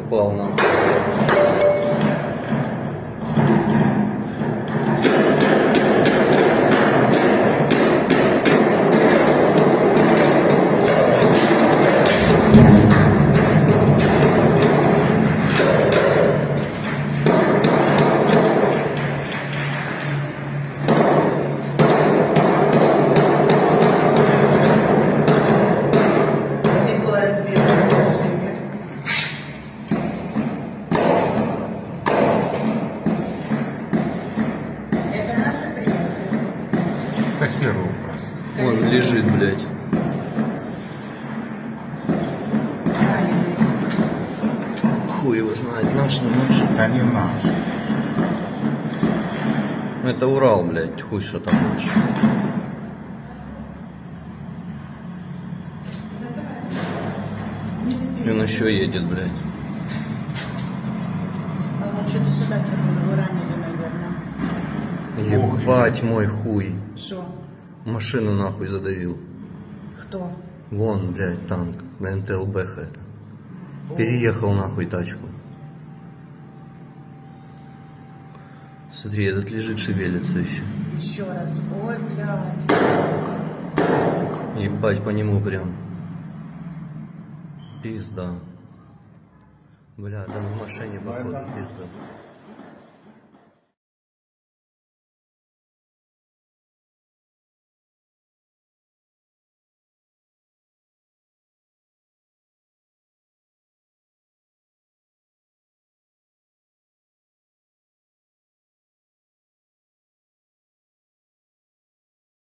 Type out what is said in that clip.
упал нам. Это хер вопрос. Он лежит, блядь. Хуй его знает, наш, не наш. Это не наш. Это Урал, блядь, хуй что там лучше. И он еще едет, блядь. Он что-то сюда его ранили, наверное. Ебать мой хуй. Что? Машину нахуй задавил. Кто? Вон, блядь, танк. На НТЛБХ это. Переехал нахуй тачку. Смотри, этот лежит, шевелится еще. Еще раз. Ой, блядь. Ебать по нему прям. Пизда. Бля, там в машине походу пизда.